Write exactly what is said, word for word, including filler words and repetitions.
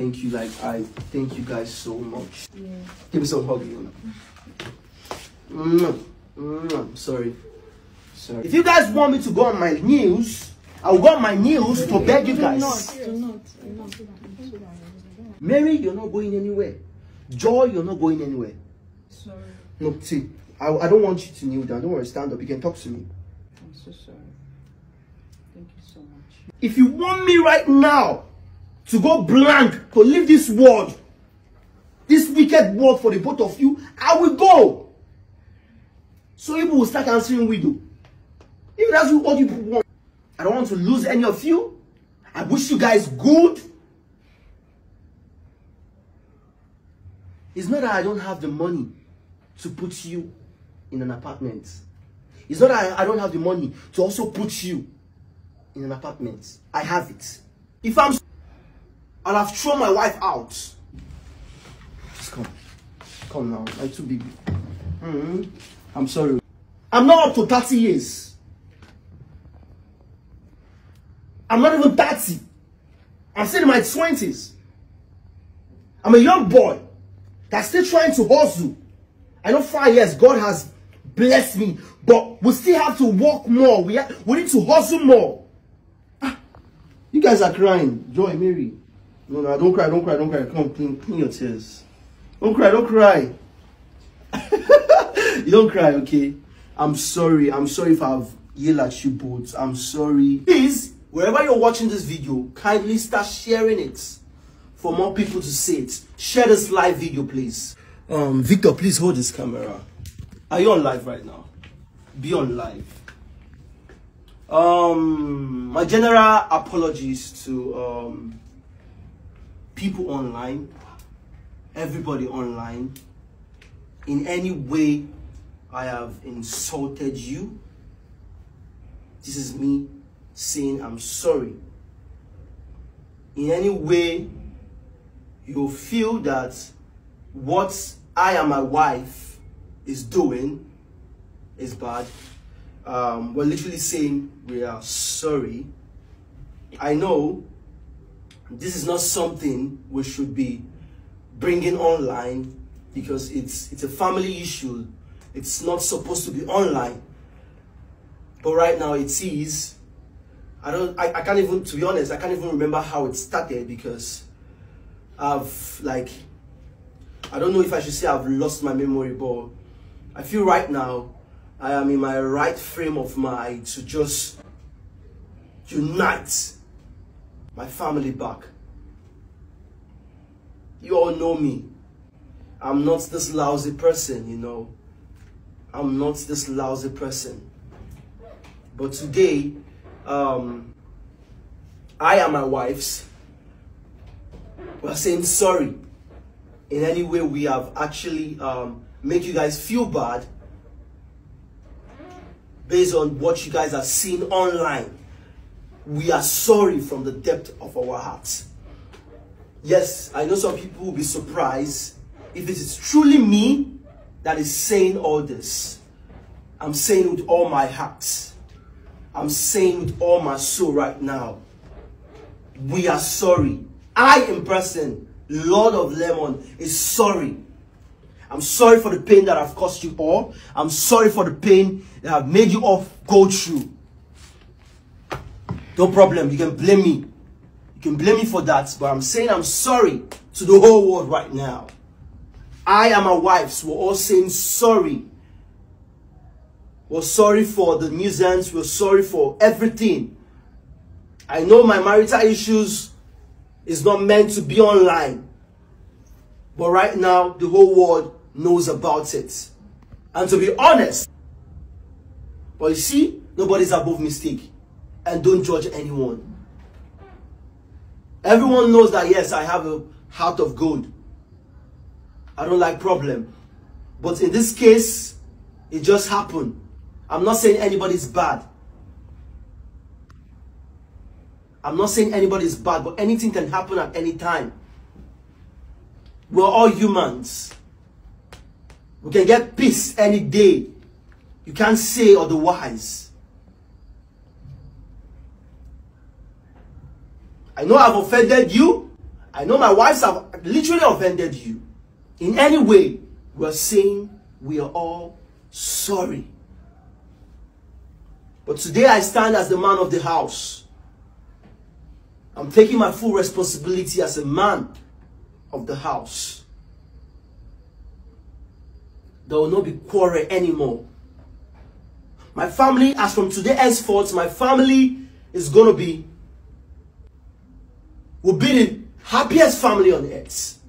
thank you. Like, I thank you guys so much. Yeah. Give me some hug. Mm, mm, sorry. Sorry. If you guys want me to go on my knees, I will go on my knees to beg you guys. Do not, do not, do not. Mary, you're not going anywhere. Joy, you're not going anywhere. Sorry. No, see, I, I don't want you to kneel down. Don't worry, stand up. You can talk to me. I'm so sorry. Thank you so much. If you want me right now to go blank, to leave this world, this wicked world for the both of you, I will go. So people will start answering widow. If that's what you want. I don't want to lose any of you. I wish you guys good. It's not that I don't have the money to put you in an apartment. It's not that I don't have the money to also put you in an apartment. I have it. If I'm, I'll have thrown my wife out. Just come. Come now. I'm too big. Mm-hmm. I'm sorry. I'm not up to thirty years. I'm not even thirty. I'm still in my twenties. I'm a young boy that's still trying to hustle. I know five years God has blessed me, but we still have to work more. We, have, we need to hustle more. Ah, you guys are crying. Joy, Mary. No, no, don't cry, don't cry, don't cry. Come on, clean, clean your tears. Don't cry, don't cry. You don't cry, okay? I'm sorry. I'm sorry if I've yelled at you both. I'm sorry. Please, wherever you're watching this video, kindly start sharing it for more people to see it. Share this live video, please. Um, Victor, please hold this camera. Are you on live right now? Be on live. Um, my general apologies to um people online, everybody online. In any way I have insulted you, this is me saying I'm sorry. In any way you feel that what I and my wife is doing is bad, um, we're literally saying we are sorry. I know this is not something we should be bringing online because it's it's a family issue. It's not supposed to be online, but right now it is. I don't. I, I can't even. To be honest, I can't even remember how it started because I've like. I don't know if I should say I've lost my memory, but I feel right now I am in my right frame of mind to just unite my family back. You all know me. I'm not this lousy person, you know. I'm not this lousy person. But today, um, I and my wife's, we're saying sorry. In any way we have actually um, made you guys feel bad based on what you guys are seeing online. We are sorry from the depth of our hearts. Yes, I know some people will be surprised if it is truly me that is saying all this. I'm saying with all my heart. I'm saying with all my soul right now. We are sorry. I in person, Lord of Lemon, is sorry. I'm sorry for the pain that I've caused you all. I'm sorry for the pain that I've made you all go through. No problem. You can blame me. You can blame me for that. But I'm saying I'm sorry to the whole world right now. I and my wives were all saying sorry. We're sorry for the nuisance. We're sorry for everything. I know my marital issues is not meant to be online. But right now, the whole world knows about it. And to be honest, but you see, nobody's above mistake. And don't judge anyone. Everyone knows that, yes, I have a heart of gold. I don't like problem. But in this case, it just happened. I'm not saying anybody's bad. I'm not saying anybody's bad, but anything can happen at any time. We're all humans. We can get peace any day. You can't say otherwise. I know I've offended you. I know my wives have literally offended you in any way, we're saying we are all sorry. But today I stand as the man of the house. I'm taking my full responsibility as a man of the house. There will not be quarrel anymore. My family, as from today henceforth, my family is going to be, will be the happiest family on earth.